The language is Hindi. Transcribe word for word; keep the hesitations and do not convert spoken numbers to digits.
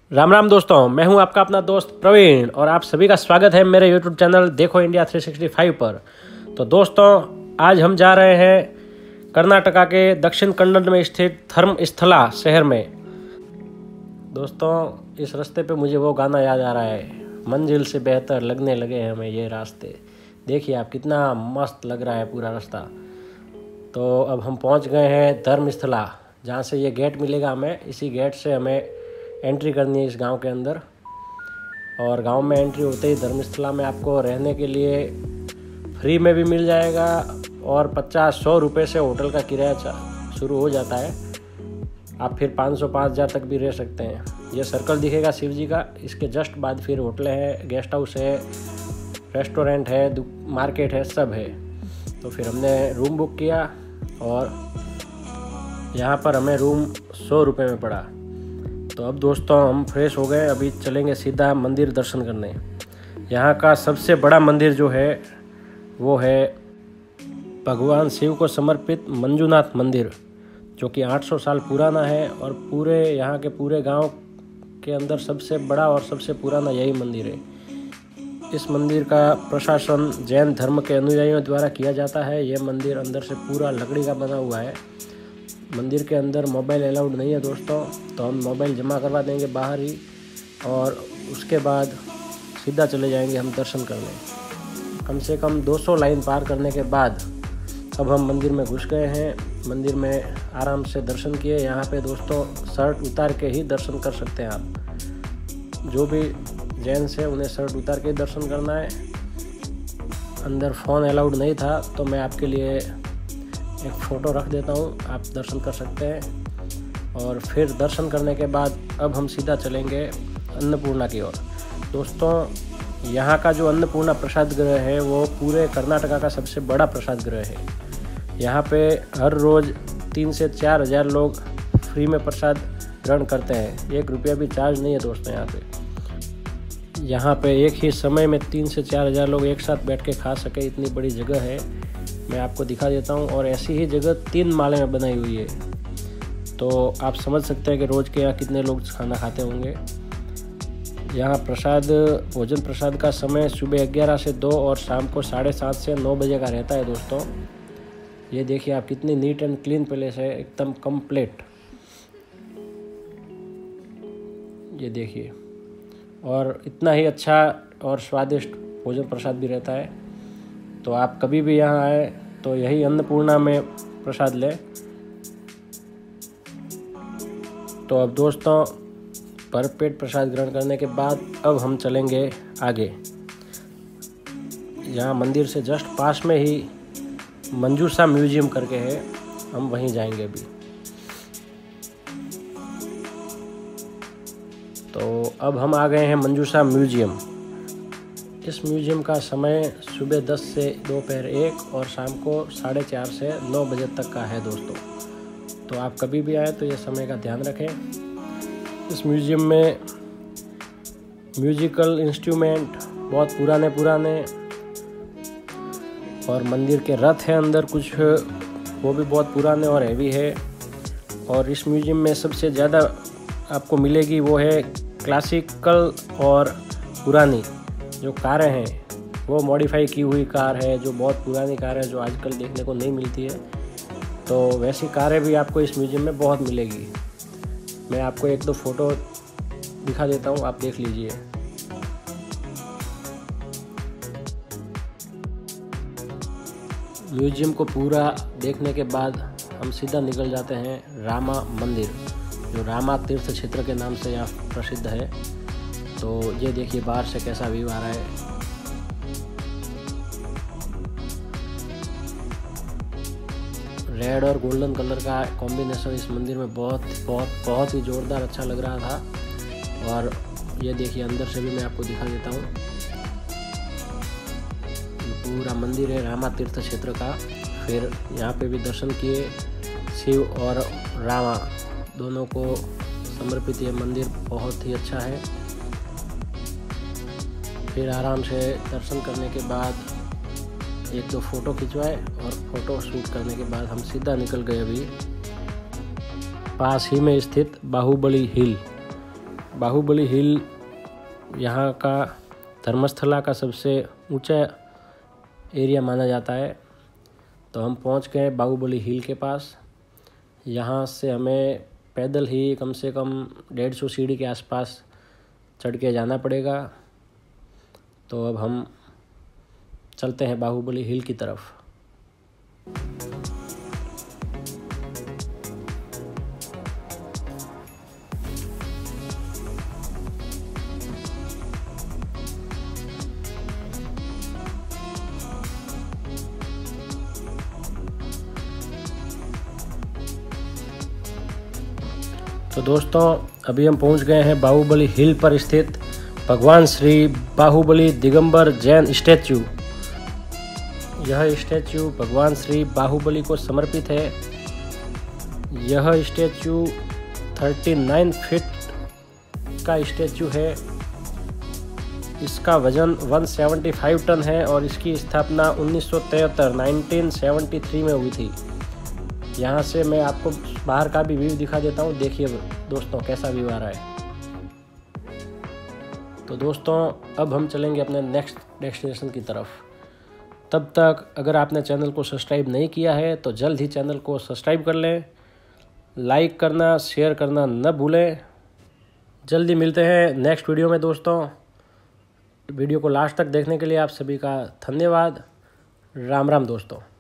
राम राम दोस्तों, मैं हूं आपका अपना दोस्त प्रवीण और आप सभी का स्वागत है मेरे YouTube channel Dekho India three sixty five पर। तो दोस्तों, आज हम जा रहे हैं कर्नाटका के दक्षिण कन्नड़ में स्थित धर्मस्थला शहर में। दोस्तों, इस रास्ते पे मुझे वो गाना याद आ रहा है, मंजिल से बेहतर लगने लगे हैं हमें ये रास्ते। देखिए आप, कितना मस्त लग रहा है पूरा रास्ता। तो अब हम पहुंच गए हैं धर्मस्थला, जहाँ से ये गेट मिलेगा हमें। इसी गेट से हमें एंट्री करनी है इस गांव के अंदर। और गांव में एंट्री होते ही धर्मस्थला में आपको रहने के लिए फ्री में भी मिल जाएगा और पचास सौ रुपये से होटल का किराया शुरू हो जाता है। आप फिर पाँच सौ पाँच हज़ार तक भी रह सकते हैं। ये सर्कल दिखेगा शिव जी का, इसके जस्ट बाद फिर होटल है, गेस्ट हाउस है, रेस्टोरेंट है, मार्केट है, सब है। तो फिर हमने रूम बुक किया और यहाँ पर हमें रूम सौ रुपये में पड़ा। तो अब दोस्तों हम फ्रेश हो गए, अभी चलेंगे सीधा मंदिर दर्शन करने। यहाँ का सबसे बड़ा मंदिर जो है वो है भगवान शिव को समर्पित मंजुनाथ मंदिर, जो कि आठ सौ साल पुराना है और पूरे यहाँ के पूरे गांव के अंदर सबसे बड़ा और सबसे पुराना यही मंदिर है। इस मंदिर का प्रशासन जैन धर्म के अनुयायियों द्वारा किया जाता है। ये मंदिर अंदर से पूरा लकड़ी का बना हुआ है। मंदिर के अंदर मोबाइल अलाउड नहीं है दोस्तों, तो हम मोबाइल जमा करवा देंगे बाहर ही और उसके बाद सीधा चले जाएंगे हम दर्शन करने। कम से कम दो सौ लाइन पार करने के बाद अब हम मंदिर में घुस गए हैं। मंदिर में आराम से दर्शन किए। यहाँ पे दोस्तों शर्ट उतार के ही दर्शन कर सकते हैं आप। जो भी जेंट्स है उन्हें शर्ट उतार के ही दर्शन करना है। अंदर फ़ोन अलाउड नहीं था, तो मैं आपके लिए एक फ़ोटो रख देता हूँ, आप दर्शन कर सकते हैं। और फिर दर्शन करने के बाद अब हम सीधा चलेंगे अन्नपूर्णा की ओर। दोस्तों, यहाँ का जो अन्नपूर्णा प्रसाद गृह है वो पूरे कर्नाटका का सबसे बड़ा प्रसाद गृह है। यहाँ पे हर रोज़ तीन से चार हज़ार लोग फ्री में प्रसाद ग्रहण करते हैं। एक रुपया भी चार्ज नहीं है दोस्तों। यहाँ पे यहाँ पे एक ही समय में तीन से चार हज़ार लोग एक साथ बैठ के खा सके, इतनी बड़ी जगह है। मैं आपको दिखा देता हूँ। और ऐसी ही जगह तीन माले में बनाई हुई है, तो आप समझ सकते हैं कि रोज़ के यहाँ कितने लोग खाना खाते होंगे। यहाँ प्रसाद भोजन प्रसाद का समय सुबह ग्यारह से दो और शाम को साढ़े सात से नौ बजे का रहता है दोस्तों। ये देखिए आप, कितनी नीट एंड क्लीन प्लेस है, एकदम कंप्लीट। ये देखिए, और इतना ही अच्छा और स्वादिष्ट भोजन प्रसाद भी रहता है। तो आप कभी भी यहाँ आए तो यही अन्नपूर्णा में प्रसाद लें। तो अब दोस्तों, भरपेट प्रसाद ग्रहण करने के बाद अब हम चलेंगे आगे। यहाँ मंदिर से जस्ट पास में ही मंजूषा म्यूजियम करके है, हम वहीं जाएंगे अभी। तो अब हम आ गए हैं मंजूषा म्यूजियम। इस म्यूजियम का समय सुबह दस से दोपहर एक और शाम को साढ़े चार से नौ बजे तक का है दोस्तों। तो आप कभी भी आए तो ये समय का ध्यान रखें। इस म्यूजियम में म्यूजिकल इंस्ट्रूमेंट बहुत पुराने पुराने और मंदिर के रथ हैं अंदर कुछ, वो भी बहुत पुराने और हैवी है। और इस म्यूजियम में सबसे ज़्यादा आपको मिलेगी वो है क्लासिकल और पुरानी जो कारें हैं, वो मॉडिफाई की हुई कार है, जो बहुत पुरानी कार है, जो आजकल देखने को नहीं मिलती है। तो वैसी कारें भी आपको इस म्यूजियम में बहुत मिलेगी। मैं आपको एक दो फ़ोटो दिखा देता हूँ, आप देख लीजिए। म्यूजियम को पूरा देखने के बाद हम सीधा निकल जाते हैं रामा मंदिर, जो रामा तीर्थ क्षेत्र के नाम से यहाँ प्रसिद्ध है। तो ये देखिए बाहर से कैसा व्यू आ रहा है। रेड और गोल्डन कलर का कॉम्बिनेशन इस मंदिर में बहुत बहुत बहुत ही जोरदार अच्छा लग रहा था। और ये देखिए अंदर से भी मैं आपको दिखा देता हूँ। पूरा मंदिर है रामा तीर्थ क्षेत्र का। फिर यहाँ पे भी दर्शन किए। शिव और रामा दोनों को समर्पित ये मंदिर बहुत ही अच्छा है। फिर आराम से दर्शन करने के बाद एक दो फ़ोटो खिंचवाए और फ़ोटो शूट करने के बाद हम सीधा निकल गए अभी पास ही में स्थित बाहुबली हिल। बाहुबली हिल यहाँ का धर्मस्थला का सबसे ऊंचा एरिया माना जाता है। तो हम पहुंच गए बाहुबली हिल के पास। यहाँ से हमें पैदल ही कम से कम डेढ़ सौ सीढ़ी के आसपास चढ़ के जाना पड़ेगा। तो अब हम चलते हैं बाहुबली हिल की तरफ। तो दोस्तों अभी हम पहुंच गए हैं बाहुबली हिल पर स्थित भगवान श्री बाहुबली दिगंबर जैन स्टैच्यू। यह स्टैच्यू भगवान श्री बाहुबली को समर्पित है। यह स्टैच्यू उनतालीस फीट का स्टैच्यू है। इसका वजन एक सौ पचहत्तर टन है और इसकी स्थापना उन्नीस सौ तिहत्तर उन्नीस सौ तिहत्तर में हुई थी। यहाँ से मैं आपको बाहर का भी व्यू दिखा देता हूँ। देखिए दोस्तों कैसा व्यू आ रहा है। तो दोस्तों अब हम चलेंगे अपने नेक्स्ट डेस्टिनेशन की तरफ। तब तक अगर आपने चैनल को सब्सक्राइब नहीं किया है तो जल्द ही चैनल को सब्सक्राइब कर लें। लाइक करना शेयर करना न भूलें। जल्दी मिलते हैं नेक्स्ट वीडियो में दोस्तों। वीडियो को लास्ट तक देखने के लिए आप सभी का धन्यवाद। राम राम दोस्तों।